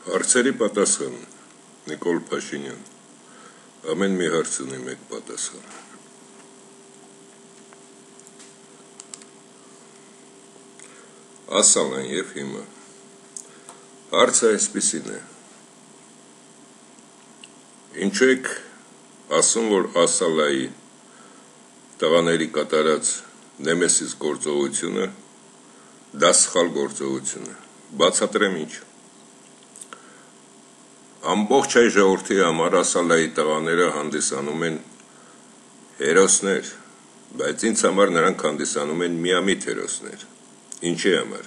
Հարցերի պատասխան Նիկոլ Փաշինյան ամեն մի հարց ունի մեկ պատասխան ասալն եւ հիմա հարցը այսպիսին է ինչու եք ասում որ ասալայի տղաների կատարած նեմեսիս գործողությունը դա սխալ գործողություն է բացատրեմ ինչ Ամբողջ այ ժողովրդի համար ասալայի տղաները հանդիսանում են հերոսներ, բայց ինձ համար նրանք հանդիսանում են միամիտ հերոսներ։ Ինչի համար։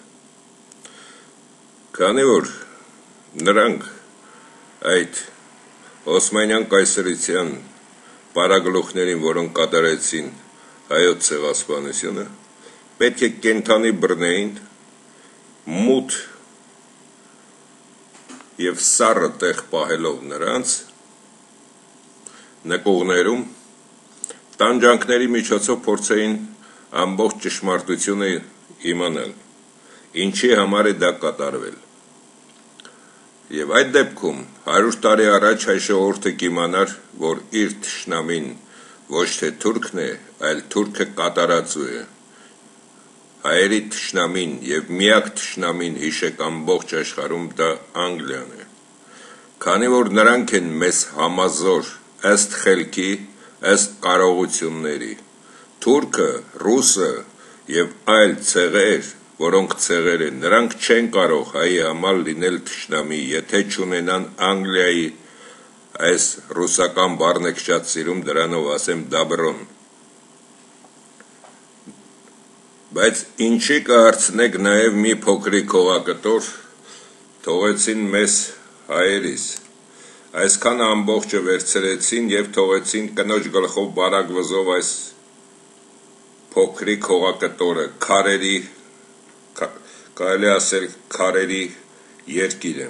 Քանի որ նրանք այդ Օսմանյան կայսրության պարագլուխներին, որոնք կատարեցին հայոց ցեղասպանությունը, պետք է կենթանի բռնեին մութ եւ սառը տեղ պահելով նրանց նկուղներում տանջանքների միջոցով փորձեին ամբողջ ճշմարտությունը իմանալ ինչի համար է դա կատարվել եւ այդ դեպքում 100 տարի առաջ հայ ժողովուրդը կիմանար որ իր թշնամին ոչ թե թուրքն է այլ թուրքը կատարածու է հայերի թշնամին եւ միակ թշնամին հիշեք ամբողջ աշխարհում դա Անգլիան է քանի որ նրանք են մեզ համազոր ըստ խելքի ըստ կարողությունների թուրքը ռուսը եւ այլ ցեղեր որոնք ցեղեր են նրանք չեն կարող հայի համար լինել թշնամի եթե չունենան Անգլիայի այս ռուսական բառն եք շատ սիրում դրանով ասեմ դաբրոն Բայց ինչի կհարցնեք նաև մի փոքրիկ հողակտոր թողեցին մեզ հայերիս այսքան ամբողջը վերցրեցին եւ թողեցին կնոջ գլխով բարակ վզով այս փոքրիկ հողակտորը քարերի կարելի ասել քարերի երկիրը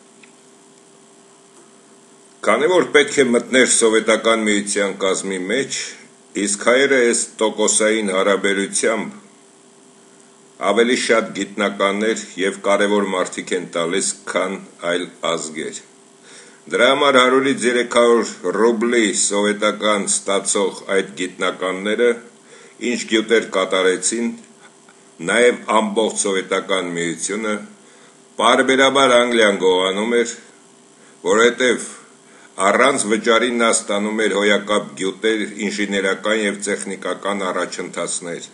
Քանի որ պետք է մտներ սովետական միության կազմի մեջ իսկ հայերը այս տոկոսային հարաբերությամբ ավելի շատ գիտնականներ եւ կարեւոր մարդիկ են տալիս, քան այլ ազգեր։ Դրա համար 100-ից 300 ռուբլի սովետական ստացող այդ գիտնականները ինչ գյուտեր կատարեցին, նաեւ ամբողջ սովետական միությունը բարբերաբար Անգլիան գողանում էր, որովհետեւ առանց վճարի նա ստանում էր հոյակապ գյուտեր, ինժեներական եւ տեխնիկական առաջընթացներ։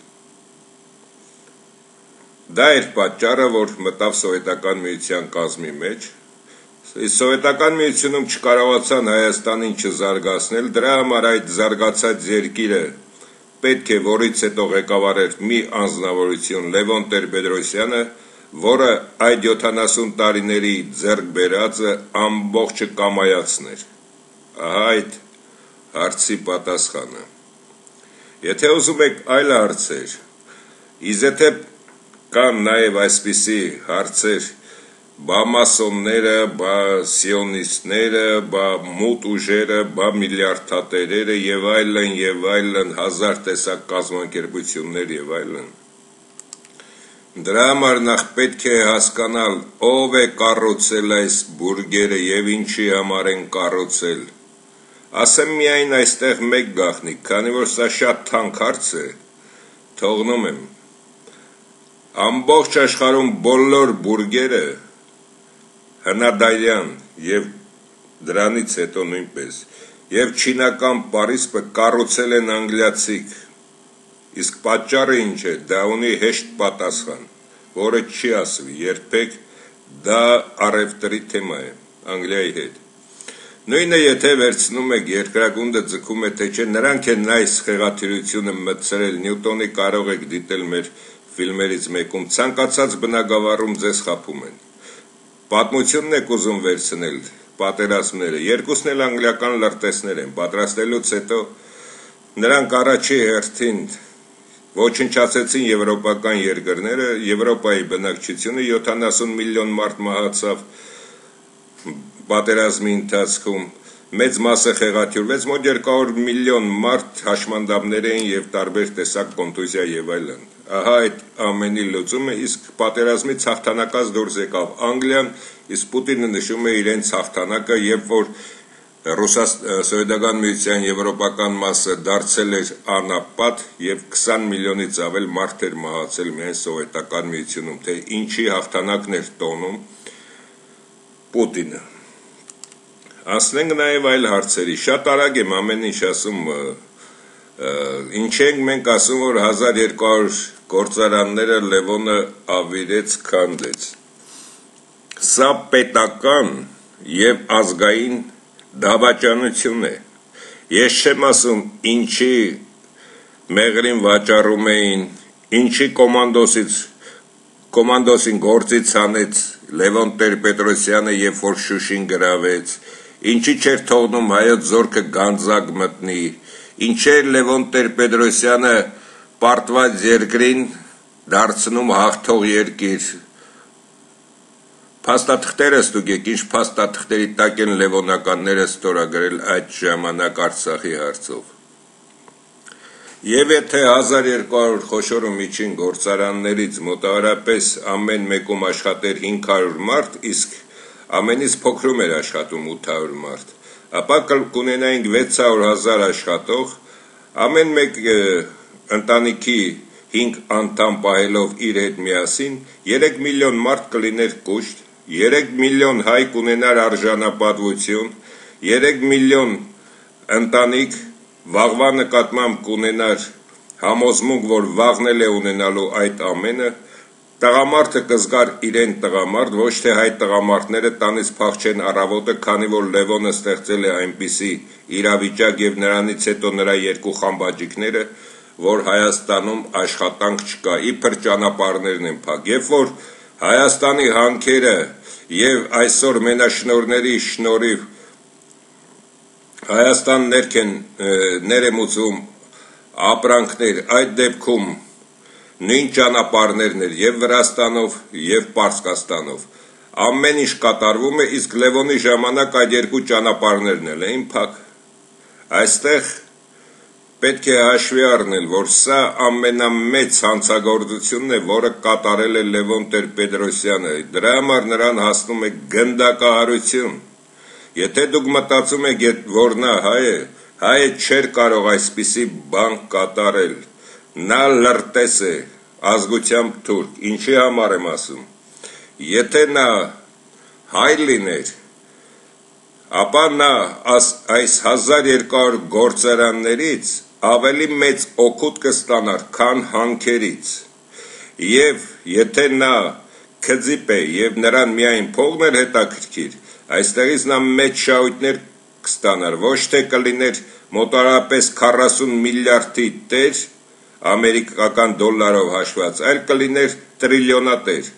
Դա էր պատճառը, որ մտավ սովետական միության կազմի մեջ, սովետական միությունում չկարողացան Հայաստանին չզարգացնել, դրա համար այդ զարգացած երկիրը պետք է որից հետո ղեկավար էր մի անձնավորություն Լևոն Տեր-Պետրոսյանը, որը այդ 70 տարիների ձեռք բերածը ամբողջը կամայացներ։ Ահա այդ հարցի պատասխանը։ Եթե ուզում եք այլ հարցեր, իզեթե կան նաև այսպիսի հարցեր, բա մասոնները, բա սիոնիստները, բա մութ ուժերը, բա միլիարդատերերը եւ այլն, հազար տեսակ կազմակերպություններ եւ այլն։ Դրա համար նախ պետք է հասկանալ, ով է կառուցել այս բուրգերը եւ ինչի համար են կառուցել։ Ասեմ միայն այստեղ մեկ գաղտնիք, քանի որ սա շատ թանկ հարց է, թողնում եմ։ Ամբողջ աշխարհում բոլոր բուրգերը հնադարյան եւ դրանից հետո նույնպես եւ չինական Փարիզը կառուցել են անգլիացիք իսկ պատճառը ինչ է դա ունի հեշտ պատասխան որը չի ասվի երբեք դա առևտրի թեմա է Անգլիայի հետ նույնը եթե վերցնում եք երկրագունդը ձգում է թե չէ նրանք են այս խեղաթյուրությունը մտցրել Նյուտոնի կարող եք դիտել մեր ֆիլմերից մեկում ցանկացած բնակավարում ձեզ խափում են պատմությունն եք ուզում վերցնել պատերազմները երկուսն էլ անգլիական լրտեսներ են պատրաստելուց հետո նրանք առաջի հերթին ոչնչացեցին եվրոպական երկրները Եվրոպայի բնակչությունը 70 միլիոն մարդ մահացավ պատերազմի ընթացքում մեծ մասը խեղաթյուրվեց, մոտ 200 միլիոն մարդ հաշմանդամներ էին եւ տարբեր տեսակ կոնտուզիա եւ այլն։ Ահա այդ ամենի լուծումը, իսկ պատերազմից հաղթանակած դուրս եկավ Անգլիան, իսկ Պուտինը նշում է իրենց հաղթանակը, երբ որ Սովետական միության եվրոպական մասը դարձել էր անապատ եւ 20 միլիոնից ավել մարդ էր մահացել միայն Սովետական միությունում, թե ինչի հաղթանակն էր տոնում Պուտինը։ Ասենք նաեւ այլ հարցերի, շատ արագ եմ ամեն ինչ ասում, ինչ ենք մենք ասում, որ 1200 գործարանները Լևոնը ավիրեց, քանդեց։ Սա պետական եւ ազգային դավաճանություն է։ Ես չեմ ասում ինչի մեղրին վաճառում էին, ինչի կոմանդոսին գործից հանեց Լևոն Տեր-Պետրոսյանը, երբ որ Շուշին գրավեց, ինչի չէր թողնում հայոց զորքը Գանձակ մտնի, ինչեր Լևոն Տեր-Պետրոսյանը պարտված երկրին դարձնում հաղթող երկիր։ Փաստաթղթերը ստուգեք, ինչ փաստաթղթերի տակ են լևոնականները ստորագրել այդ ժամանակ Արցախի հարցով։ Եվ եթե 1200 խոշոր ու միջին գործարաններից մոտավորապես ամեն մեկում աշխատեր 500 մարդ, իսկ ամենից փոքրում էր աշխատում 800 մարդ, ապա կունենայինք 600,000 աշխատող, ամեն մեկ ընտանիքի 5 անդամ պահելով իր հետ միասին, 3 միլիոն մարդ կլիներ կուշտ, 3 միլիոն հայ կունենար արժանապատվություն, 3 միլիոն ընտանիք վաղվա նկատմամբ կունենար համոզմունք, որ վաղն է ունենալու այդ ամենը, տղամարդը կզգար իրեն տղամարդ, ոչ թե հայ տղամարդները տանից փախչեն առավոտը, քանի որ Լևոնը ստեղծել է այնպիսի իրավիճակ եւ նրանից հետո նրա երկու խամբաջիկները, որ Հայաստանում աշխատանք չկա, իբր ճանապարհներն են փակ, երբ որ Հայաստանի հանքերը եւ այսօր մենաշնորհների շնորհիվ Հայաստան ներեմուծում ապրանքներ, այդ դեպքում նույն ճանապարհներն էր եւ Վրաստանով եւ Պարսկաստանով ամեն ինչ կատարվում է, իսկ Լևոնի ժամանակ այդ երկու ճանապարհներն էլ էին փակ։ Այստեղ պետք է հաշվի առնել, որ սա ամենամեծ հանցագործությունն է, որը կատարել է Լևոն Տեր-Պետրոսյանը, դրա համար նրան հասնում է գնդակահարություն։ Եթե դուք մտածում եք, որ նա հայը չէր կարող այսպիսի բան կատարել, նա լրտես է, ազգությամբ թուրք, ինչի համար եմ ասում, եթե նա հայ լիներ, ապա նա այս 1200 գործարաններից ավելի մեծ օգուտ կստանար, քան հանքերից, եւ եթե նա քծիպ է եւ նրան միայն փողն էր հետաքրքիր, այստեղից նա մեծ շահույթներ կստանար, ոչ թե կլիներ մոտավորապես 40 միլիարդի տեր ամերիկական դոլարով հաշված, այլ կլիներ տրիլիոնատեր։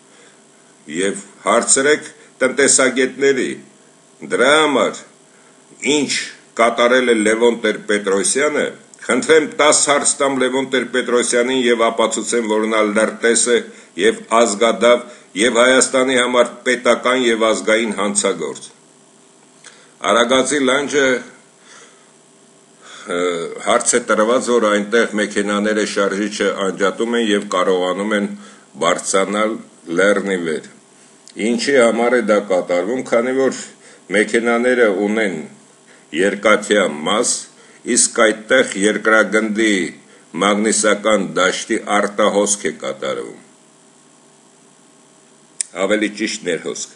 Եվ հարցրեք տնտեսագետների, դրա համար ինչ կատարել է Լևոն Տեր-Պետրոսյանը, խնդրեմ 10 հարց տամ Լևոն Տեր-Պետրոսյանին եւ ապացուցեմ, որ նա լրտես է եւ ազգադավ եւ Հայաստանի համար պետական եւ ազգային հանցագործ։ Արագածի լանջը հարց է տրված, որ այնտեղ մեքենաները շարժիչը անջատում են եւ կարողանում են բարձրանալ լեռնի վեր։ Ինչի համար է դա կատարվում, քանի որ մեքենաները ունեն երկաթյա մաս, իսկ այդտեղ երկրագնդի մագնիսական դաշտի արտահոսք է կատարվում։ Ավելի ճիշտ ներհոսք։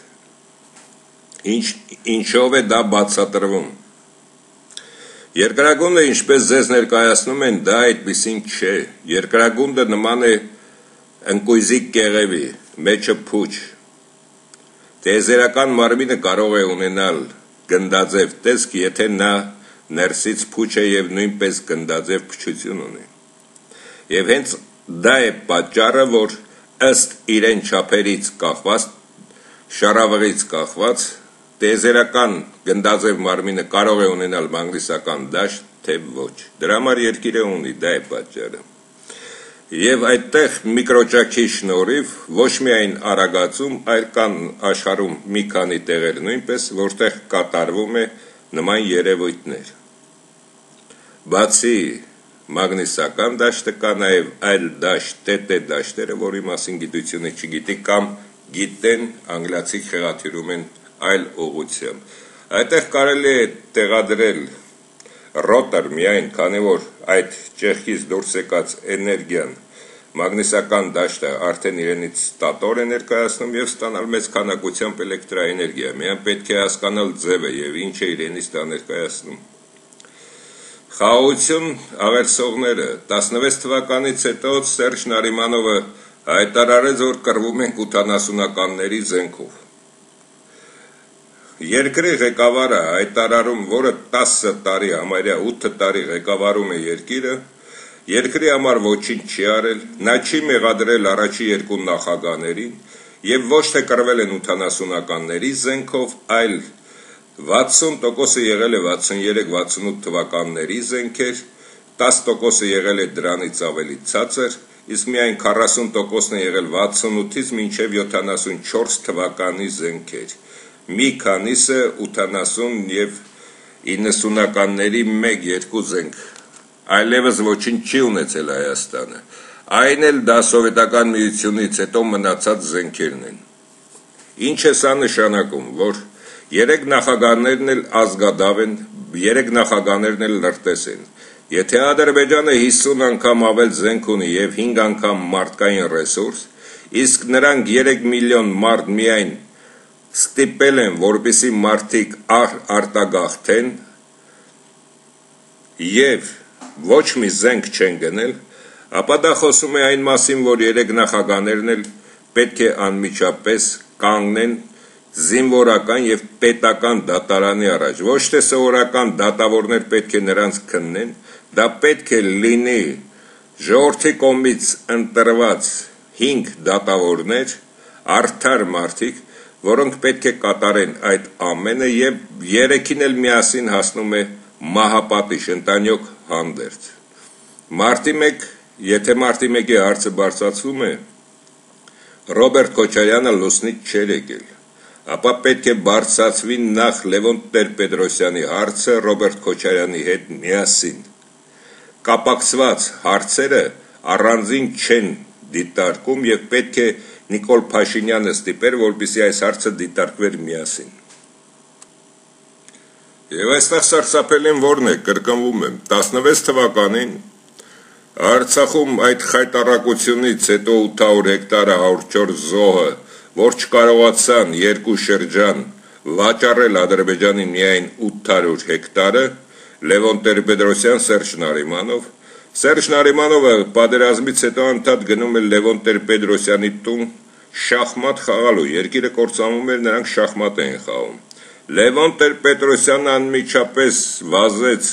Ինչով է դա բացատրվում։ Երկրագունդը, ինչպես ձեզ ներկայացնում են, դա այդպիսին չէ։ Երկրագունդը նման է ընկույզի կեղևի, մեջը փուչ։ Տիեզերական մարմինը կարող է ունենալ գնդաձև տեսք, եթե նա ներսից փուչ է եւ նույնպես գնդաձև փչություն ունի։ Եվ հենց դա է պատճառը, որ ըստ իրեն չափերից կախված, շարավղից կախված, տիեզերական գնդաձև մարմինը կարող է ունենալ մագնիսական դաշտ, թե ոչ։ Դրա համար երկիրը ունի, դա է պատճառը։ Եվ այդտեղ միկրոճաքի շնորհիվ ոչ միայն Արագածում, այլ կան աշխարհում մի քանի տեղեր նույնպես, որտեղ կատարվում է նման երևույթներ։ Բացի մագնիսական դաշտը կա նաև այլ դաշտ, տետե դաշտերը, որի մասին գիտությունը չգիտի կամ գիտեն, անգլիացի խեղաթյուրում են այլ ուղղությամբ։ Այդտեղ կարելի է տեղադրել ռոտոր միայն, քանի որ այդ ճեղքից դուրս եկած էներգիան մագնիսական դաշտը արդեն իրենից ստատոր է ներկայացնում եւ ստանալ մեծ քանակությամբ էլեկտրաէներգիա։ Միայն պետք է հասկանալ ձևը եւ ինչ է իրենից դա ներկայացնում։ Խաղաղություն աղերսողները 16 թվականից հետո Սերժ Նարիմանովը հայտարարեց, որ կռվում են 80-ականների զենքով։ Երկրի ղեկավարը հայտարարում, որը 10 տարի, համարյա 8 տարի ղեկավարում է երկիրը, երկրի համար ոչինչ չի արել, նա չի մեղադրել առաջի երկու նախագահներին եւ ոչ թե կռվել են 80-ականների զենքով, այլ 60%-ը եղել է 63-68 թվականների զենքեր, 10%-ը եղել է դրանից ավելի ցածր, իսկ միայն 40%-ն է եղել 68-ից մինչև 74 թվականի զենքեր։ Մի քանիսը 80 եւ 90-ականների 1-2 զենք, այլևս ոչինչ չի ունեցել Հայաստանը։ Այն էլ դա սովետական միությունից հետո մնացած զենքերն են։ Ինչ է սա նշանակում, որ 3 նախագահներն էլ ազգադավ են, 3 նախագահներն էլ լրտես են։ Եթե Ադրբեջանը 50 անգամ ավել զենք ունի եւ 5 անգամ մարդկային ռեսուրս, իսկ նրանք 3 միլիոն մարդ միայն ստիպել են, որպեսզի մարդիկ արտագաղթեն եւ ոչ մի զենք չեն գնել, ապա դա խոսում է այն մասին, որ 3 նախագահներն էլ պետք է անմիջապես կանգնեն զինվորական եւ պետական դատարանի առաջ, ոչ թե սովորական դատավորներ պետք է նրանց քննեն, դա պետք է լինի ժողովրդի կողմից ընտրված 5 դատավորներ, արդար մարդիկ, որոնք պետք է կատարեն այդ ամենը եւ 3-ին էլ միասին հասնում է մահապատիժ, ընտանյոք հանդերձ։ Մարտի 1, եթե մարտի 1-ի հարցը բարձրացվում է, Ռոբերտ Քոչարյանը լուսնից չէր եկել, ապա պետք է բարձրացվի նախ Լևոն Տեր-Պետրոսյանի հարցը Ռոբերտ Քոչարյանի հետ միասին։ Կապակցված հարցերը առանձին չեն դիտարկում եւ պետք է Նիկոլ Փաշինյանը ստիպեր, որպեսզի այս հարցը դիտարկվեր միասին։ Եվ այստեղ սարսափելին որն է, կրկնվում եմ, 16 թվականին Արցախում այդ խայտառակությունից հետո 800 հեկտարը 104 զոհը, որ չկարողացան երկու շրջան վաճառել Ադրբեջանի միայն 800 հեկտարը, Լևոն Տեր-Պետրոսյան, Սերժ Նարիմանովը պատերազմից հետո անդադ գնում է Լևոն Տեր-Պետրոսյանի տուն շախմատ խաղալու, երկիրը կործանվում էր, նրանք շախմատ էին խաղում։ Լևոն Տեր-Պետրոսյանը անմիջապես վազեց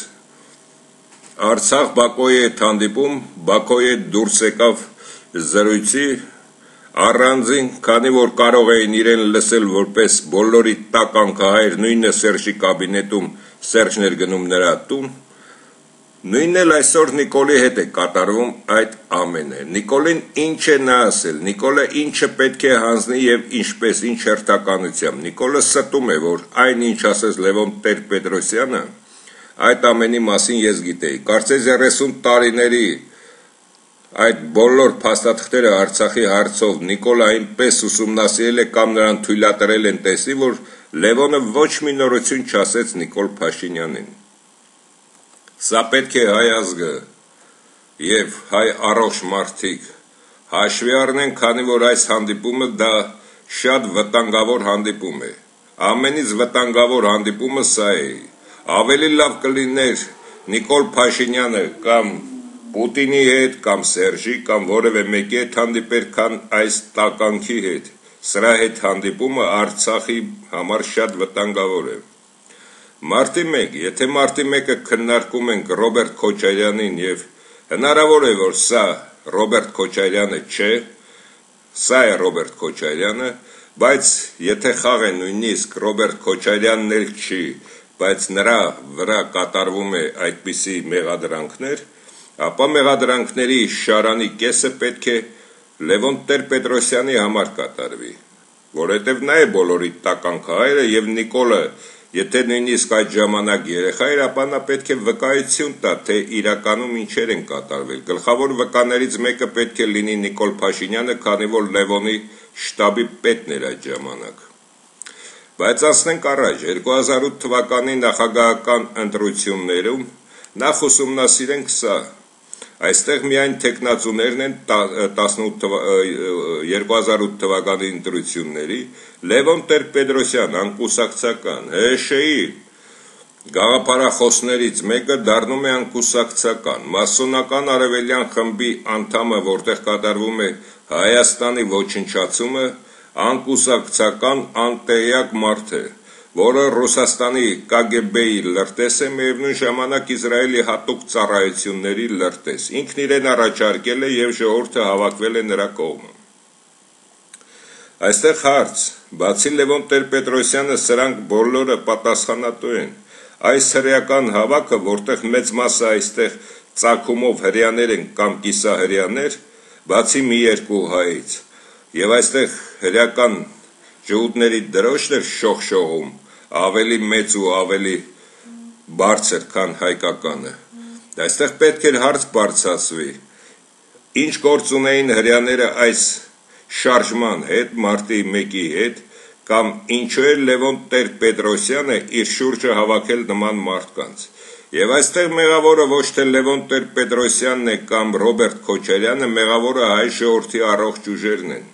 Արցախ Բակոյի հետ հանդիպում, Բակոյի հետ դուրս եկավ զրույցի առանձին, քանի որ կարող էին իրեն լսել որպես բոլորի տականքահայր, նույնը Սերժի կաբինետում Սերժն էր գնում նրա տուն, նույնն էլ այսօր Նիկոլի հետ է կատարվում այդ ամենը։ Նիկոլին ինչ է նա ասել, Նիկոլը ինչը պետք է հանձնի եւ ինչպես, ինչ հերթականությամբ։ Նիկոլը ստում է, որ այն ինչ ասեց Լևոն Տեր-Պետրոսյանը, այդ ամենի մասին ես գիտեի։ Կարծես 30 տարիների այդ բոլոր փաստաթղթերը Արցախի հարցով Նիկոլը այնպես ուսումնասիրել է կամ նրան թույլատրել են տեսնի, որ Լևոնը ոչ մի նորություն չասեց Նիկոլ Փաշինյանին։ Սա պետք է հայ ազգը եւ հայ առողջ մարդիկ հաշվի առնեն, քանի որ այս հանդիպումը դա շատ վտանգավոր հանդիպում է։ Ամենից վտանգավոր հանդիպումը սա է։ Ավելի լավ կլիներ Նիկոլ Փաշինյանը կամ Պուտինի հետ կամ Սերժի կամ որևէ մեկի հետ հանդիպեր, քան այս տականքի հետ։ Սրա հետ հանդիպումը Արցախի համար շատ վտանգավոր է։ Մարտի 1, եթե մարտի 1-ը քննարկում ենք Ռոբերտ Քոչարյանին եւ հնարավոր է, որ սա Ռոբերտ Քոչարյանը չէ, սա է Ռոբերտ Քոչարյանը, բայց եթե խաղ է նույնիսկ Ռոբերտ Քոչարյանն էլ չի, բայց նրա վրա կատարվում է այդպիսի մեղադրանքներ, ապա մեղադրանքների շարանի կեսը պետք է Լևոն Տեր-Պետրոսյանի համար կատարվի, որովհետև նա է բոլորի տականքահայրը եւ Նիկոլը Եթե նույնիսկ այդ ժամանակ երեխա էր, ապա նա պետք է վկայություն տա, թե իրականում ինչեր են կատարվել։ Գլխավոր վկաներից մեկը պետք է լինի Նիկոլ Փաշինյանը, քանի որ Լևոնի շտաբի պետն էր այդ ժամանակ։ Բայց ասենք առաջ, 2008 թվականի նախագահական ընտրություններում նախ ուսումնասիրենք սա։ Այստեղ միայն թեկնածուներն են 2008 թվականի ընտրությունների, Լևոն Տեր-Պետրոսյան, անկուսակցական, ՀՇ-ի գաղափարախոսներից մեկը դառնում է անկուսակցական, մասոնական արևելյան խմբի անդամը, որտեղ կատարվում է Հայաստանի ոչնչացումը, անկուսակցական անտեղյակ մարդ է, որը Ռուսաստանի KGB-ի լրտես է, միևնույն ժամանակ Իսրայելի հատուկ ծառայությունների լրտես։ Ինքն իրեն առաջարկել է և ժողովուրդը հավաքվել է նրա կողմը։ Այստեղ հարց, բացի Լևոն Տեր-Պետրոսյանը, սրանք բոլորը պատասխանատու են։ Այս հրեական հավաքը, որտեղ մեծ մասը այստեղ ծագումով հրեաներ են կամ կիսահրեաներ, բացի մի երկու հայից, և այստեղ հրեական ժողովուրդների դրոշն էր շողշողում, ավելի մեծ ու ավելի բարձր, քան հայկականը։ Այստեղ պետք էր հարց բարձրացվի, ինչ գործ ունեին հրեաները այս շարժման հետ, մարտի 1-ի հետ, կամ ինչու էր Լևոն Տեր-Պետրոսյանը իր շուրջը հավաքել նման մարդկանց։ Եվ այստեղ մեղավորը ոչ թե Լևոն Տեր-Պետրոսյանն է կամ Ռոբերտ Քոչարյանը, մեղավորը հայ ժողովրդի առողջ ուժերն են։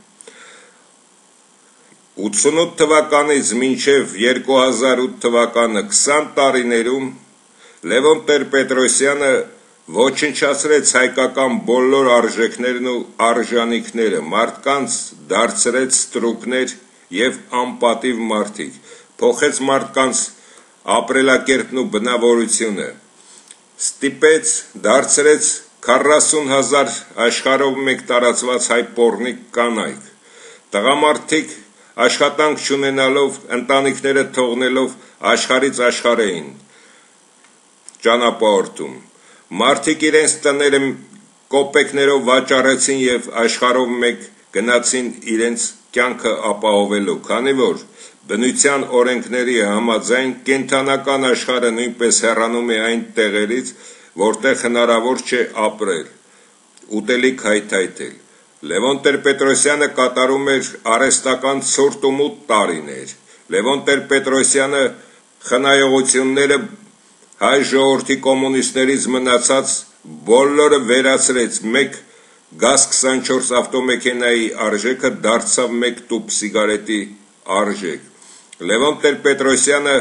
88 թվականից մինչև 2008 թվականը 20 տարիներում Լևոն Տեր-Պետրոսյանը ոչնչացրեց հայկական բոլոր արժեքներն ու արժանինքները, մարդկանց դարձրեց ստրուկներ և անպատիվ մարդիկ, փոխեց մարդկանց ապրելակերպն ու բնավորությունը, ստիպեց, դարձրեց 40,000 աշխարհով մեկ տարածված հայ պոռնիկ կանայք, տղամարդիկ աշխատանք չունենալով, ընտանիքները թողնելով աշխարհից աշխարհ էին ճանապարհորդում, մարդիկ իրենց տները կոպեկներով վաճառեցին և աշխարհով մեկ գնացին իրենց կյանքը ապահովելու, քանի որ բնության օրենքների համաձայն կենդանական աշխարհը նույնպես հեռանում է այն տեղերից, որտեղ հնարավոր չէ ապրել, ուտելիք հայթայթել։ Լևոն Տեր-Պետրոսյանը կատարում էր արհեստական ցուրտ ու մութ տարիներ։ Լևոն Տեր-Պետրոսյանը խնայողությունները հայ ժողովրդի կոմունիստներից մնացած բոլորը վերացրեց, մեկ GAZ-24 ավտոմեքենայի արժեքը դարձավ մեկ տուփ սիգարետի արժեք։ Լևոն Տեր-Պետրոսյանը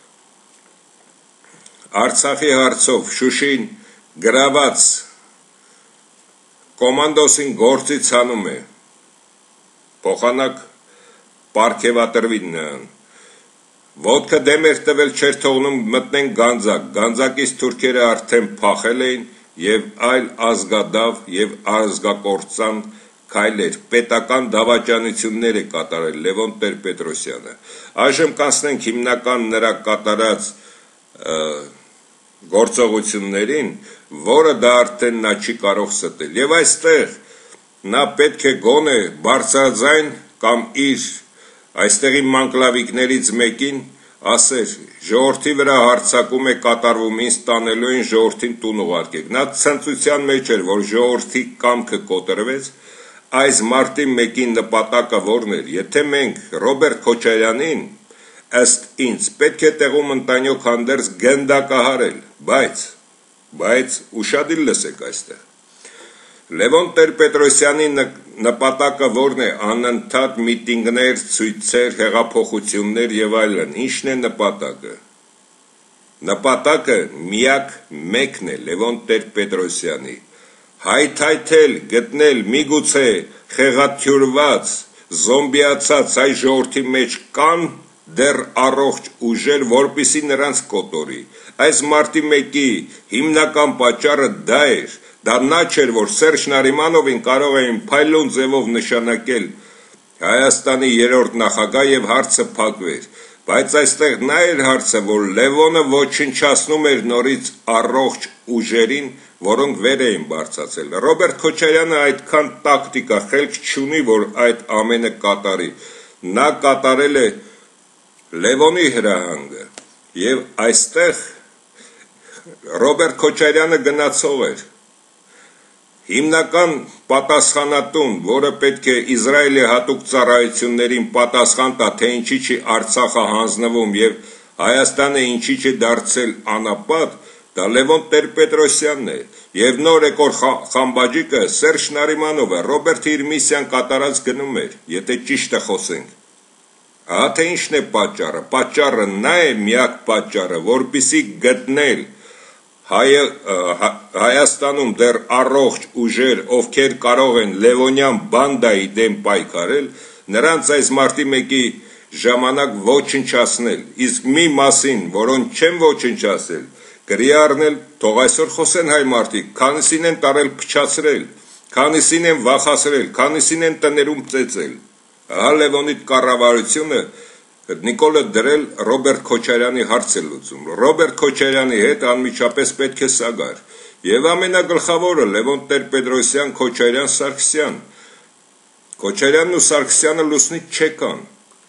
Արցախի հարցով Շուշին գրաված կոմանդոսին գործից հանում է, փոխանակ պարգևատրվի նրան։ Ոտքը դեմ էր տվել, չէր թողնում մտնեն Գանձակ, Գանձակից թուրքերը արդեն փախել էին և այլ ազգադավ և ազգակործան քայլեր, պետական դավաճանություններ է կատարել Լևոն Տեր-Պետրոսյանը։ Այժմ կանցնենք հիմնական նրա կատարած գործողություններին, որը դա արդեն նա չի կարող ստել։ Եվ այստեղ նա պետք է գոնե բարձրաձայն կամ իր այստեղի մանկլավիկներից մեկին ասեր, ժողովրդի վրա հարձակում է կատարվում, ինձ տանելու են, ժողովրդին տուն ուղարկեք։ Նա ցնծության մեջ էր, որ ժողովրդի կամքը կոտրվեց, այս մարտի 1-ի նպատակը որն էր, եթե մենք Ռոբերտ Քոչարյանին ըստ ինձ պետք է տեղում ընտանյոք հանդերձ գնդակահարել, բայց ուշադիր լսեք այստեղ։ Լևոն Տեր-Պետրոսյանի նպատակը որն է, անընդհատ միտինգներ, ցույցեր, հեղափոխություններ և այլն, ինչն է նպատակը։ Նպատակը միակ մեկն է Լևոն Տեր-Պետրոսյանի, հայթայթել, գտնել միգուցե խեղաթյուրված, զոմբիացած հայ ժողովրդի մեջ կան դեռ առողջ ուժեր, որպեսզի նրանց կոտորի։ Այս մարտի 1-ի հիմնական պատճառը դա էր, դա նա չէր, որ Սերժ Նարիմանովին կարող էին փայլուն ձևով նշանակել Հայաստանի 3-րդ նախագահ և հարցը փակվեր, բայց այստեղ նա էր հարցը, որ Լևոնը ոչնչացնում էր նորից առողջ ուժերին, որոնք վեր էին բարձրացել։ Ռոբերտ Քոչարյանը այդքան տակտիկա խելք չունի, որ այդ ամենը կատարի։ Նա կատարել է Լևոնի հրահանգը, Եվ այստեղ Ռոբերտ Քոչարյանը գնացող էր։ Հիմնական պատասխանատուն, որը պետք է Իսրայելի հատուկ ծառայություններին պատասխան տա, թե ինչի չի Արցախը հանձնվում եւ Հայաստանը ինչի չի դարձել անապատ, դա Լևոն Տեր-Պետրոսյանն է, եւ նոր եկող խամբաջիկը Սերժ Նարիմանովը, Ռոբերտը իր միսիան կատարած գնում էր, եթե ճիշտը խոսենք։ Ահա թե ինչն է պատճառը։ Պատճառը նա է միակ պատճառը, որպեսզի գտնել Հայաստանում դեռ առողջ ուժեր, ովքեր կարող են Լևոնյան բանդայի դեմ պայքարել, նրանց այս մարտի 1-ի ժամանակ ոչնչացնել, իսկ մի մասին, որոնց չեն ոչնչացել, գրի առնել, թող այսօր խոսեն հայ մարդիկ, քանիսին են տարել փչացրել, քանիսին են վախացրել, քանիսին են տներում ծեծել։ Ահա Լևոնի կառավարությունը Նիկոլը դրել Ռոբերտ Քոչարյանի հարց է լուծում։ Ռոբերտ Քոչարյանի հետ անմիջապես պետք է սա գար։ Եվ ամենագլխավորը Լևոն Տեր-Պետրոսյան, Քոչարյան, Սարգսյան։ Քոչարյանն ու Սարգսյանը լուսնից չեկան։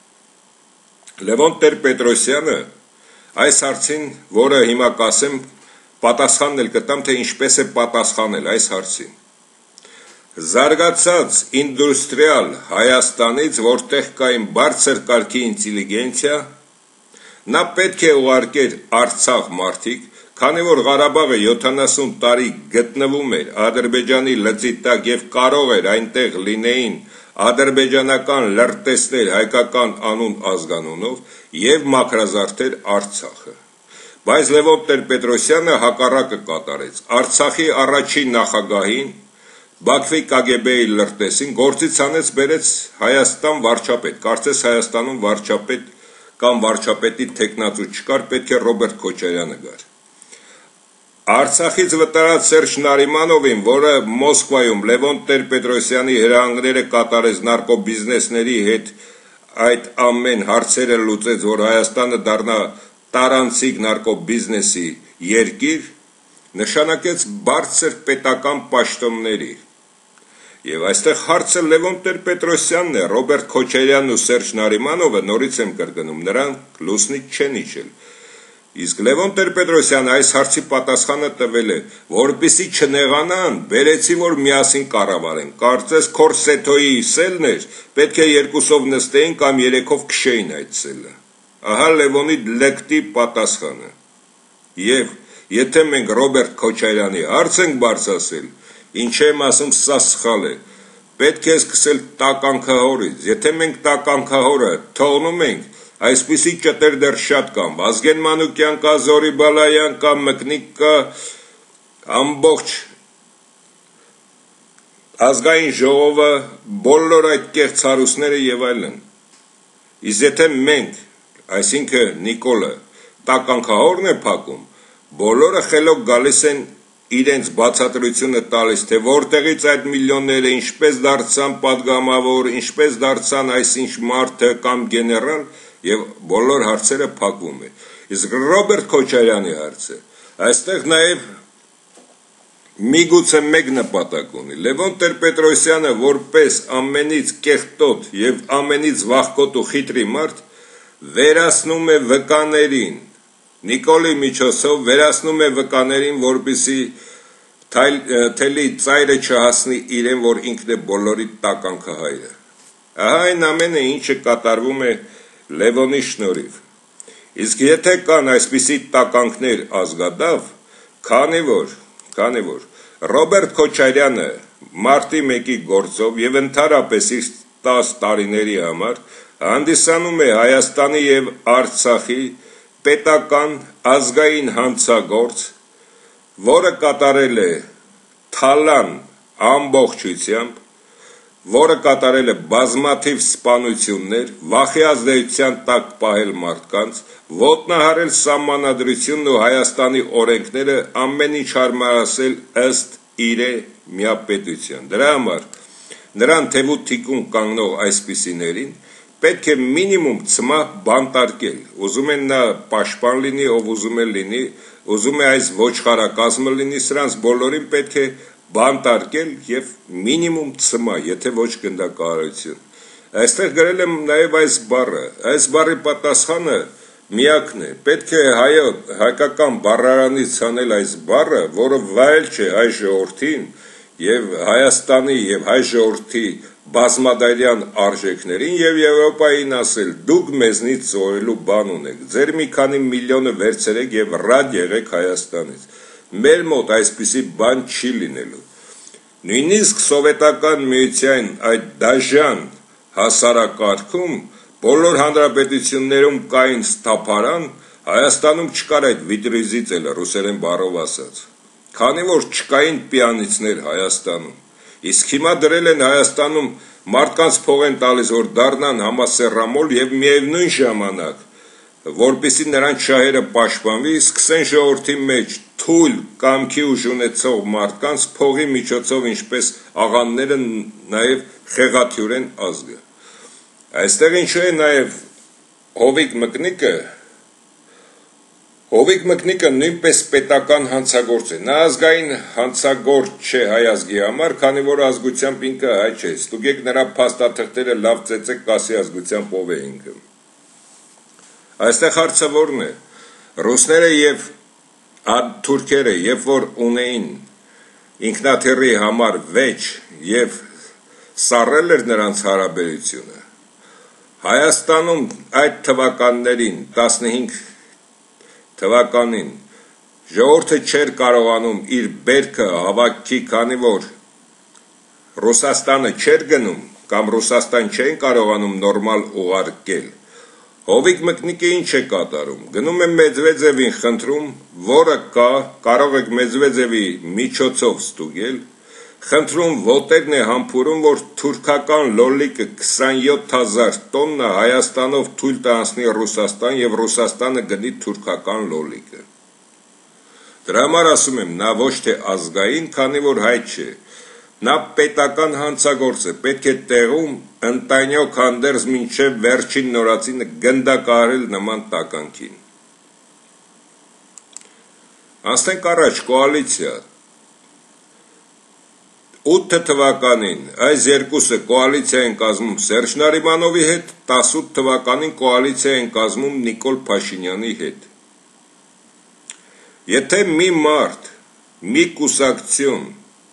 Լևոն Տեր-Պետրոսյանը այս հարցին, որը հիմա կասեմ, պատասխանն էլ կտամ, թե ինչպես է պատասխանել այս հարցին։ Զարգացած ինդուստրիալ Հայաստանից, որտեղ կային բարձր կարգի ինտելիգենցիա, նա պետք է ուղարկեր Արցախ մարդիկ, քանի որ Ղարաբաղը 70 տարի գտնվում էր Ադրբեջանի լծի տակ եւ կարող էր այնտեղ լինեին ադրբեջանական լրտեսներ հայկական անուն ազգանունով եւ մաքրազարդեր Արցախը։ Բայց Լևոն Տեր-Պետրոսյանը հակառակը կատարեց։ Արցախի առաջին նախագահին Բաքվի KGB-ի լրտեսին գործից անեց բերեց Հայաստան վարչապետ, կարծես Հայաստանում վարչապետ կամ վարչապետի տեխնացու չկար, պետք է Ռոբերտ Քոչարյանը գար։ Արցախից վտարած Սերժ Նարիմանովին, որը Մոսկվայում Լևոն Տեր-Պետրոսյանի հրահանգները կատարեց նարկոբիզնեսների հետ, այդ ամեն հարցերը լուծեց, որ Հայաստանը դառնա տարանցիկ նարկոբիզնեսի երկիր, նշանակեց բարձր պետական պաշտոնների։ Եվ այստեղ հարցը Լևոն Տեր-Պետրոսյանն է, Ռոբերտ Քոչարյանն ու Սերժ Նարիմանովը, նորից եմ կրկնում, նրանք լուսնից չեն իջել։ Իսկ Լևոն Տեր-Պետրոսյանը այս հարցի պատասխանը տվել է, որպեսզի չնեղանան, բերեցի, որ միասին կառավարեն։ Կարծես Քորսեթոյի սելն էր, պետք է երկուսով նստեին կամ երեքով քշեին այդ սելը։ Ահա Լևոնի լեկտի պատասխանը։ Եվ եթե մենք Ռոբերտ Քոչարյանի հարց ենք բարձրացրել, ինչ եմ ասում, սա սխալ է։ Պետք է սկսել տականքահորից։ Եթե մենք տականքահորը թողնում ենք, այսպիսի ճտեր դեռ շատ կան։ Վազգեն Մանուկյան կա, Զորի Բալայան կա, Մկնիկ կա, ամբողջ ազգային ժողովը, բոլոր այդ կեղծ հարուստները եւ այլն։ Իսկ եթե մենք, այսինքն Նիկոլը, տականքահորն է փակում, բոլորը խելոք գալիս են իրենց բացատրությունը տալիս, թե որտեղից այդ միլիոնները, ինչպես դարձան պատգամավոր, ինչպես դարձան այսինչ մարդը կամ գեներալ, եւ բոլոր հարցերը փակվում է։ Իսկ Ռոբերտ Քոչարյանի հարցը, այստեղ նաեւ միգուցե մեկ նպատակ ունի։ Լևոն Տեր-Պետրոսյանը որպես ամենից կեղտոտ եւ ամենից վախկոտ ու խիտրի մարդ վերացնում է վկաներին, Նիկոլի միջոցով վերացնում է վկաներին, որպեսզի թելի ծայրը չհասնի իրեն, որ ինքն է բոլորի տականքահայրը։ Ահա այն ամենը, ինչը կատարվում է Լևոնի շնորհիվ։ Իսկ եթե կան այսպիսի տականքներ ազգադավ, քանի որ Ռոբերտ Քոչարյանը մարտի 1-ի գործով եւ ընդհանրապես իր 10 տարիների համար հանդիսանում է Հայաստանի եւ Արցախի պետական ազգային հանցագործ, որը կատարել է թալան ամբողջությամբ, որը կատարել է բազմաթիվ սպանություններ, վախի ազդեցության տակ պահել մարդկանց, ոտնահարել սահմանադրությունն ու Հայաստանի օրենքները, ամեն ինչ հարմարացել ըստ իրե միապետության։ Դրա համար նրան թևու թիկուն կանգնող այսպիսիներին պետք է մինիմում ցմահ բանտարկել։ Ուզում են նա պաշտպան լինի, ով ուզում է լինի, ուզում է այս ոչխարակազմը լինի, սրանց բոլորին պետք է բանտարկել եւ մինիմում ցմահ, եթե ոչ գնդակահարություն։ Այստեղ գրել եմ նաեւ այս բառը։ Այս բառի պատասխանը միակն է, պետք է հայկական բառարանից ցանել այս բառը, որը վայել չէ հայ ժողովրդին եւ Հայաստանի եւ հայ ժողովրդի բազմադարյան արժեքներին եւ Եվրոպային ասել դուք մեզնից ծորելու բան ունեք, ձեր մի քանի միլիոնը վերցրեք եւ ռադ եղեք Հայաստանից, մեր մոտ այսպիսի բան չի լինելու, նույնիսկ սովետական միության այդ դաժան հասարակարգում բոլոր հանրապետություններում կային ստափարան, Հայաստանում չկար այդ վիտրիզի ծելը, ռուսերեն բառով ասած, քանի որ չկային պիանիցներ Հայաստանում, իսկ հիմա դրել են Հայաստանում մարդկանց փող են տալիս, որ դառնան համասեռամոլ եւ միևնույն ժամանակ, որպեսզի նրանց շահերը պաշտպանվի, սկսեն ժողովրդի մեջ թույլ կամքի ուժ ունեցող մարդկանց փողի միջոցով, ինչպես աղանները, նաեւ խեղաթյուրեն ազգը։ Այստեղ ինչու է նաև Հովիկ Մկնիկը նույնպես պետական հանցագործ է, նա ազգային հանցագործ չէ հայ ազգի համար, քանի որ ազգությամբ ինքը հայ չէ, ստուգեք նրա փաստաթղթերը լավ ծեծեք, կասի ազգությամբ ով է ինքը։ Այստեղ հարցը որն է, ռուսները եւ թուրքերը, երբ որ ունեին ինքնաթիռի համար վեճ եւ սառել էր նրանց հարաբերությունը, Հայաստանում այդ թվականներին 15 թվականին ժողովուրդը չէր կարողանում իր բերքը հավաքի, քանի որ Ռուսաստանը չէր գնում կամ Ռուսաստան չէին կարողանում նորմալ ուղարկել։ Հովիկ Մկնիկը ինչ է կատարում, գնում է Մեդվեդևին խնդրում, որը կարող եք Մեդվեդևի միջոցով ստուգել, խնդրում ոտերն է համբուրում, որ թուրքական լոլիկը 27,000 տոննա Հայաստանով թույլ տանցնի Ռուսաստան եւ Ռուսաստանը գնի թուրքական լոլիկը։ Դրա համար ասում եմ, նա ոչ թե ազգային, քանի որ հայ չէ, նա պետական հանցագործ է, պետք է տեղում ընտանյոք հանդերձ մինչև վերջին նորածինը գնդակահարել նման տականքին։ Անցնենք առաջ կոալիցիա 8 թվականին այս երկուսը կոալիցիա են կազմում Սերժ Նարիմանովի հետ, 18 թվականին կոալիցիա են կազմում Նիկոլ Փաշինյանի հետ։ Եթե մի մարդ, մի կուսակցություն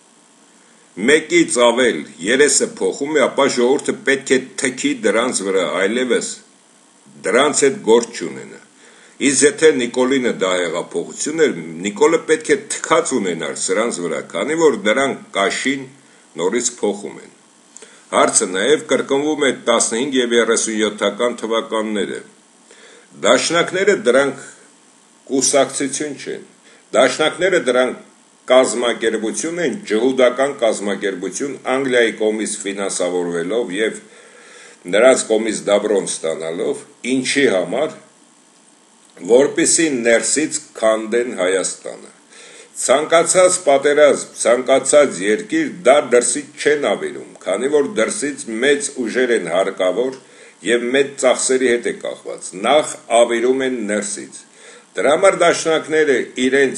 մեկից ավել երեսը փոխում է, ապա ժողովուրդը պետք է թքի դրանց վրա, այլևս դրանց հետ գործ չունենա։ Իսկ եթե Նիկոլինը դա հեղափոխություն էր, Նիկոլը պետք է թքած ունենար սրանց վրա, քանի որ նրանք կաշին նորից փոխում են։ Հարցը նաև կրկնվում է 15 եւ 37-ական թվականները։ Դաշնակները դրանք կուսակցություն չեն։ Դաշնակները դրանք կազմակերպություն են, ջհուդական կազմակերպություն, Անգլիայի կողմից ֆինանսավորվելով եւ նրանց կողմից դաբրոն ստանալով, ինչի համար, որպեսզի ներսից քանդեն Հայաստանը։ Ցանկացած պատերազմ, ցանկացած երկիր դա դրսից չեն ավիրում, քանի որ դրսից մեծ ուժեր են հարկավոր եւ մեծ ծախսերի հետ է կախված։ Նախ ավիրում են ներսից։ Դրա համար դաշնակները իրենց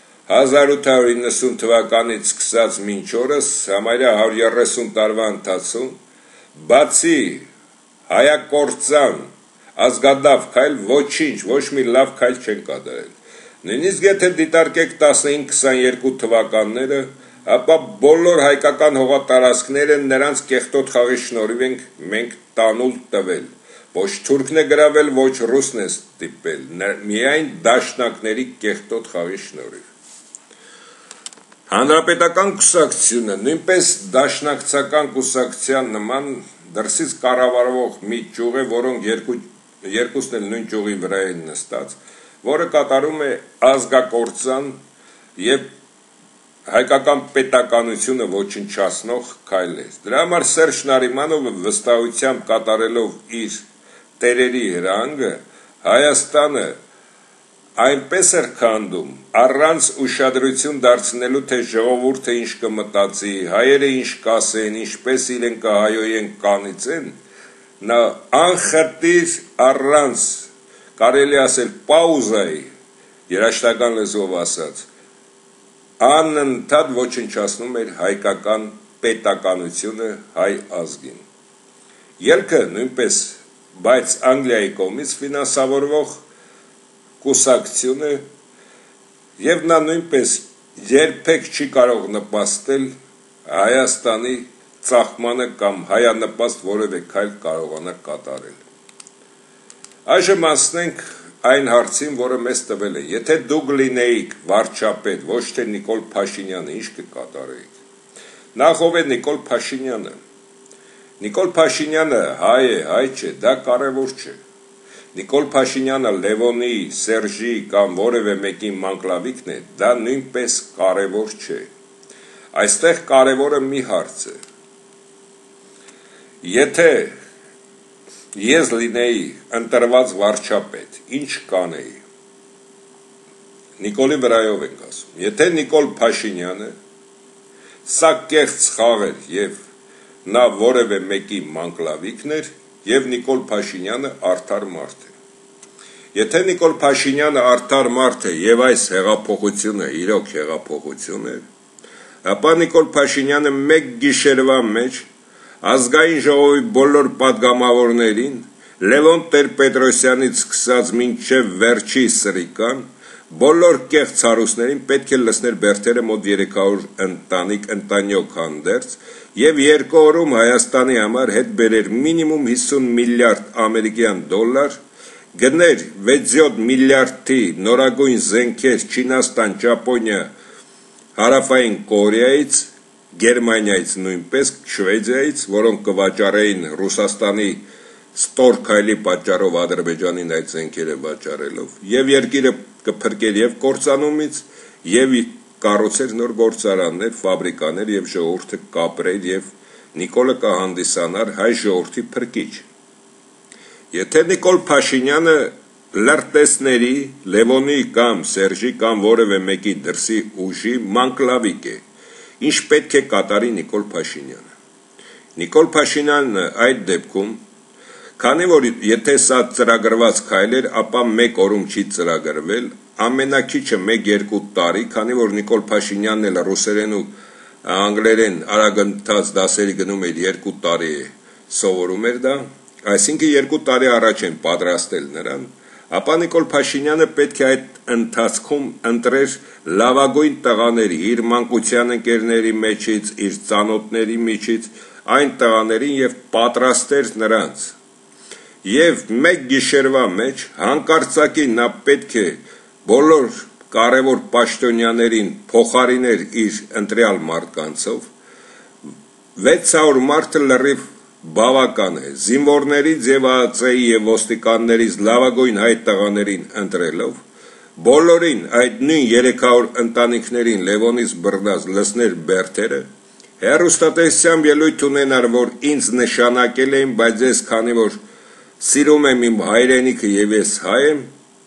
1890 թվականից սկսած մինչ օրս համարյա 130 տարվա ընթացքում բացի հայակործան ազգադավ քայլ ոչինչ, ոչ մի լավ քայլ չեն կատարել։ Նույնիսկ եթե դիտարկեք 15-22 թվականները, ապա բոլոր հայկական հողատարածքները նրանց կեղտոտ խաղի շնորհիվ մենք տանուլ տվել։ Ոչ թուրքն է գրավել, ոչ ռուսն է ստիպել, միայն դաշնակների կեղտոտ խաղի շնորհիվ։ Հանրապետական կուսակցությունը նույնպես դաշնակցական կուսակցության նման դրսից կառավարվող մի ճյուղ է, որոնք երկուսն էլ նույն ճյուղի վրա են նստած, որը կատարում է ազգակործան եւ հայկական պետականությունը ոչնչացնող քայլեր։ Դրա համար Սերժ Նարիմանովը վստահությամբ կատարելով իր տերերի հրանգը Հայաստանը այնպես էր քանդում, առանց ուշադրություն դարձնելու, թե ժողովուրդը ինչ կմտածի, հայերը ինչ կասեն, ինչպես իրեն կհայոյեն, կանիծեն, նա անխտիր առանց, կարելի ասել պաուզայի, երաշտական լեզվով ասած, անընդհատ ոչնչացնում էր հայկական պետականությունը հայ ազգին։ Ելքը նույնպես, բայց Անգլիայի կողմից ֆինանսավորվող կուսակցությունը եւ նա նույնպես երբեք չի կարող նպաստել Հայաստանի ծաղկմանը կամ հայանպաստ որևէ քայլ կարողանա կատարել։ Այժմ ասնենք այն հարցին, որը մեզ տվել է։ Եթե դուք լինեիք վարչապետ, ոչ թե Նիկոլ Փաշինյանը, ինչ կկատարեիք։ Նախ ով է Նիկոլ Փաշինյանը։ Նիկոլ Փաշինյանը հայ է, հայ չէ, դա կարևոր չէ։ Նիկոլ Փաշինյանը Լևոնի, Սերժի կամ որևէ մեկի մանկլավիկն է, դա նույնպես կարևոր չէ։ Այստեղ կարևորը մի հարց է։ Եթե ես լինեի ընտրված վարչապետ, ինչ կանեի։ Նիկոլի վրայով ենք ասում։ Եթե Նիկոլ Փաշինյանը սա կեղծ խաղ էր եւ նա որևէ մեկի մանկլավիկն էր եւ Նիկոլ Փաշինյանը արդար մարդ է։ Եթե Նիկոլ Փաշինյանը արդար մարդ է եւ այս հեղափոխությունը իրոք հեղափոխություն է, ապա Նիկոլ Փաշինյանը մեկ գիշերվա մեջ ազգային ժողովի բոլոր падգամավորներին Լևոն Տեր-Պետրոսյանից սկսած մինչև վերջի սրիկան բոլոր կեղծ հարուստներին պետք է լցներ բերդերը մոտ 300 ընտանիք հանդերձ եւ 2 օրում Հայաստանի համար հետ բերեր մինիմում 50 միլիարդ ամերիկյան դոլար, գներ 6-7 միլիարդի նորագույն զենքեր Չինաստան, Ճապոնիա, Հարավային Կորեայից, Գերմանիայից նույնպես, Շվեդիայից, որոնք կվաճառեին Ռուսաստանի ստոր քայլի պատճառով Ադրբեջանին այդ զենքերը վաճառելով, եւ երկիրը կփրկեր եւ կործանումից, եւ կառուցեր նոր գործարաններ, ֆաբրիկաներ եւ ժողովուրդը կապրեր եւ Նիկոլը կհանդիսանար հայ ժողովրդի փրկիչ։ Եթե Նիկոլ Փաշինյանը լրտեսների, Լևոնի կամ Սերժի կամ որևէ մեկի դրսի ուժի մանկլավիկ է, ինչ պետք է կատարի Նիկոլ Փաշինյանը։ Նիկոլ Փաշինյանը այդ դեպքում, քանի որ եթե սա ծրագրված քայլ էր, ապա 1 օրում չի ծրագրվել, ամենակիչը 1-2 տարի, քանի որ Նիկոլ Փաշինյանն էլ ռուսերեն ու անգլերեն արագընթաց դասերի գնում էր 2 տարի սովորում էր դա, այսինքն 2 տարի առաջ են պատրաստել նրան, ապա Նիկոլ Փաշինյանը պետք է այդ ընթացքում ընտրեր լավագույն տղաների, իր մանկության ընկերների մեջից, իր ծանոթների միջից, այն տղաներին եւ պատրաստեր նրանց։ Եվ մեկ գիշերվա մեջ հանկարծակի նա պետք է բոլոր կարևոր պաշտոնյաներին փոխարիներ իր ընտրյալ մարդկանցով, 600 մարդը լրիվ բավական է, զինվորներից եւ ԱԱՑ-ի եւ ոստիկաններից լավագույն հայ տղաներին ընտրելով, բոլորին այդ նույն 300 ընտանիքներին Լևոնից բռնած լցներ բերդերը, հեռուստատեսությամբ ելույթ ունենար, որ ինձ նշանակել էին, բայց ես քանի որ սիրում եմ իմ հայրենիքը եւ ես հայ եմ,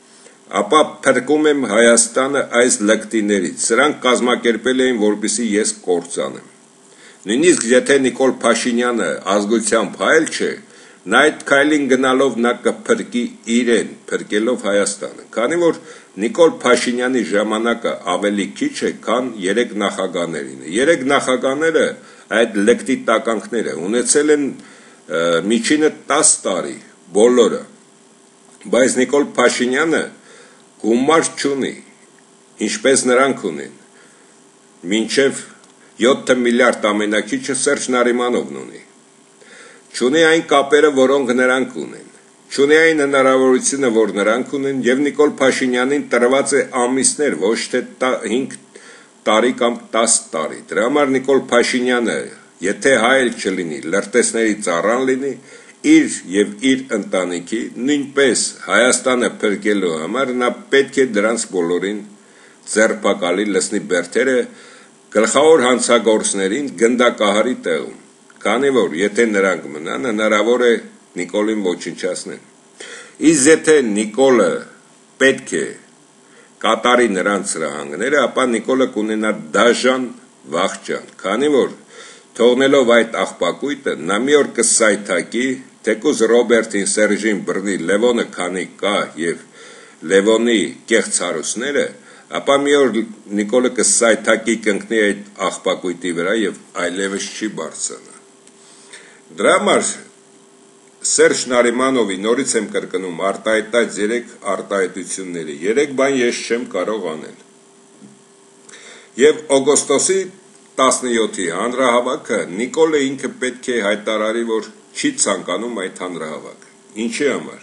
ապա փրկում եմ Հայաստանը այս լկտիներից, սրանք կազմակերպել էին, որպեսզի ես կործանեմ։ Նույնիսկ եթե Նիկոլ Փաշինյանը ազգությամբ հայ չէ, նա այդ քայլին գնալով նա կփրկի իրեն, փրկելով Հայաստանը, քանի որ Նիկոլ Փաշինյանի ժամանակը ավելի քիչ է, քան 3 նախագահներինը։ 3 նախագահները այդ լկտի տականքները ունեցել են միջինը 10 տարի, բոլորը, բայց Նիկոլ Փաշինյանը գումար չունի, ինչպես նրանք ունեն, մինչև 7 միլիարդ ամենակիչը Սերժ Նարիմանովն ունի, չունի այն կապերը, որոնք նրանք ունեն, չունի այն հնարավորությունը, որ նրանք ունեն, եւ Նիկոլ Փաշինյանին տրված է ամիսներ, ոչ թե 5 տարի կամ 10 տարի, դրա համար Նիկոլ Փաշինյանը, եթե հայ չլինի, լրտեսների ծառան լինի, իր եւ իր ընտանիքի, նույնպես Հայաստանը փրկելու համար նա պետք է դրանց բոլորին ձերբակալի լցնի բերդերը գլխավոր հանցագործներին գնդակահարի տեղում, քանի որ եթե նրանք մնան, հնարավոր է Նիկոլին ոչնչացնել։ Իսկ եթե Նիկոլը պետք է կատարի նրանց սրահանգները, ապա Նիկոլը կունենա դաժան վախճան, քանի որ թողնելով այդ աղբակույտը, նա մի օր կսայթակի, թեկուզ Ռոբերտին, Սերժին բռնի, Լևոնը քանի կա եւ Լևոնի կեղծ հարուստները, ապա մի օր Նիկոլը կսայթակի կընկնի այդ աղբակույտի վրա եւ այլևս չի բարձրանա։ Դրա համար Սերժ Նարիմանովի նորից եմ կրկնում արտահայտած 3 արտահայտությունները 3 բան ես չեմ կարող անել եւ օգոստոսի 17-ի հանրահավաքը Նիկոլը ինքը պետք է հայտարարի որ չի ցանկանում այդ հանրահավաքը ինչի համար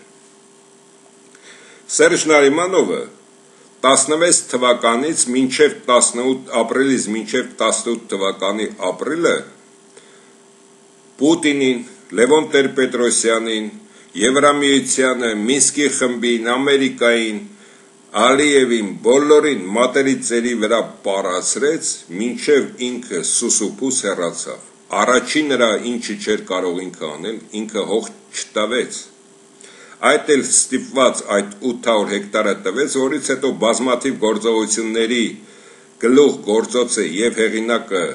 Սերժ Նարիմանովը 16 թվականից մինչև 18 ապրիլից մինչև 18 թվականի ապրիլը Պուտինին, Լևոն Տեր-Պետրոսյանին, Եվրամիությանը, Մինսկի խմբին, Ամերիկային, Ալիևին, բոլորին մատերի ծերի վրա պարացրեց, մինչև ինքը սուսուփուս հեռացավ։ Առաջին նրա ինչը չէր կարող ինքը անել, ինքը հող չտվեց։ Այդ էլ ստիպված այդ 800 հեկտարը տվեց, որից հետո բազմաթիվ գործողությունների գլուխ գործոցը եւ հեղինակը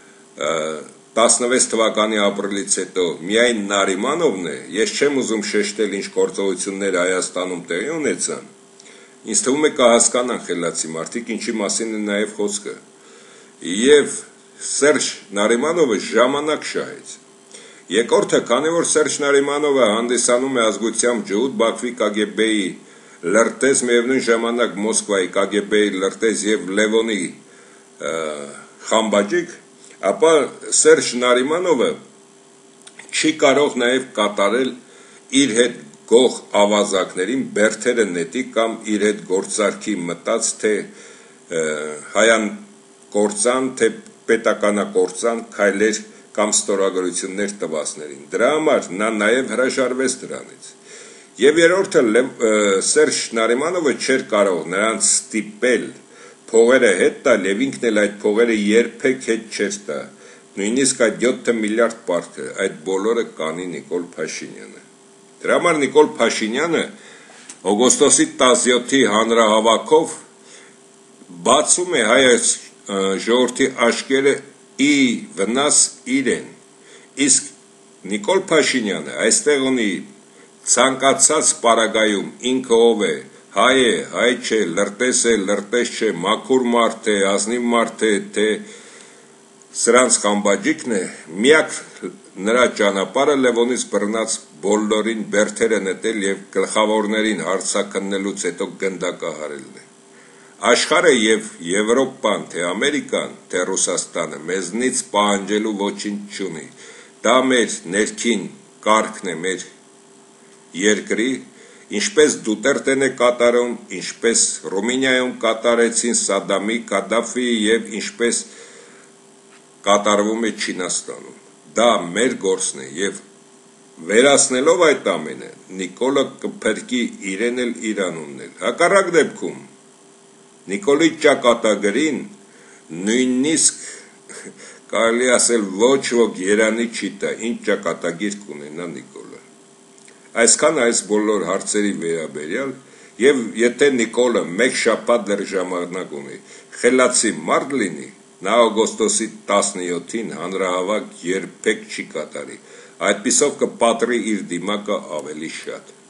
16 թվականի ապրիլից հետո միայն Նարիմանովն է, ես չեմ ուզում շեշտել ինչ գործողություններ Հայաստանում տեղի ունեցան, ինձ թվում է կհասկանան խելացի մարդիկ ինչի մասին է նաև խոսքը, եւ Սերժ Նարիմանովը ժամանակ շահեց, երկրորդը, քանի որ Սերժ Նարիմանովը հանդիսանում է ազգությամբ ջհուդ Բաքվի KGB-ի լրտես, միևնույն ժամանակ Մոսկվայի KGB-ի լրտես եւ Լևոնի խամբաջիկ ապա Սերժ Նարիմանովը չի կարող նաև կատարել իր հետ գող ավազակներին բերթերը նետի կամ իր հետ գործարքի մտած թե հայան կործան թե պետականակործան քայլեր կամ ստորագրություններ տվածներին դրա համար նա նաև հրաժարվեց դրանից եւ երրորդը Սերժ Նարիմանովը չէր կարող նրանց ստիպել փողերը հետ տալ եւ ինքն էլ այդ փողերը երբեք հետ չէր տա նույնիսկ այդ 7 միլիարդ պարտքը այդ բոլորը կանի Նիկոլ Փաշինյանը դրա համար Նիկոլ Փաշինյանը օգոստոսի 17-ի հանրահավաքով բացում է հայ ժողովրդի աչքերը ի վնաս իրեն իսկ Նիկոլ Փաշինյանը այստեղ ունի ցանկացած պարագայում ինքը ով է հայ է, հայ չէ, լրտես է, լրտես չէ, մաքուր մարդ է, ազնիվ մարդ է, թե սրանց խամբաջիկն է, միակ նրա ճանապարհը Լևոնից բռնած բոլորին բերթերը նետել եւ գլխավորներին հարցակնելուց հետո գնդակահարելն է։ Աշխարհը եւ Եվրոպան, թե Ամերիկան, թե Ռուսաստանը մեզնից պահանջելու ոչինչ չունի։ Դա մեր ներքին կարգն է, մեր երկրի Ինչպես Դուտերտեն է կատարում, ինչպես Ռումինիայում կատարեցին Սադամի, Կադաֆիի եւ ինչպես կատարվում է Չինաստանում։ Դա մեր գործն է եւ վերացնելով այդ ամենը Նիկոլը կփրկի իրեն էլ իր անունն էլ։ Հակառակ դեպքում Նիկոլի ճակատագրին նույնիսկ կարելի ասել ոչ ոք երանի չի տա, ինչ ճակատագիր կունենա Նիկոլը։ Այսքան այս բոլոր հարցերի վերաբերյալ եւ եթե Նիկոլը մեկ շաբաթ դեռ ժամանակ ունի խելացի մարդ լինի նա օգոստոսի 17-ին հանրահավաք երբեք չի կատարի այդպիսով կպատրի իր դիմակը ավելի շատ